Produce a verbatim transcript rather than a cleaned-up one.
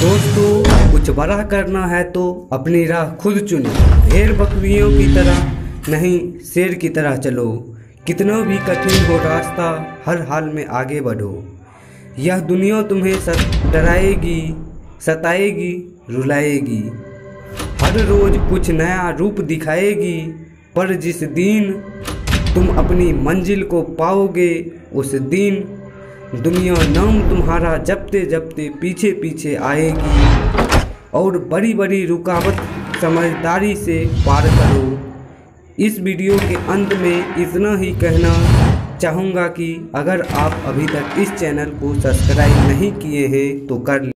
दोस्तों, कुछ बड़ा करना है तो अपनी राह खुद चुनो। भेड़ बकरियों की तरह नहीं, शेर की तरह चलो। कितना भी कठिन हो रास्ता, हर हाल में आगे बढ़ो। यह दुनिया तुम्हें डराएगी, सताएगी, रुलाएगी। हर रोज कुछ नया रूप दिखाएगी, पर जिस दिन तुम अपनी मंजिल को पाओगे, उस दिन दुनिया नाम तुम्हारा जपते जपते पीछे पीछे आएगी। और बड़ी बड़ी रुकावट समझदारी से पार करो। इस वीडियो के अंत में इतना ही कहना चाहूँगा कि अगर आप अभी तक इस चैनल को सब्सक्राइब नहीं किए हैं तो कर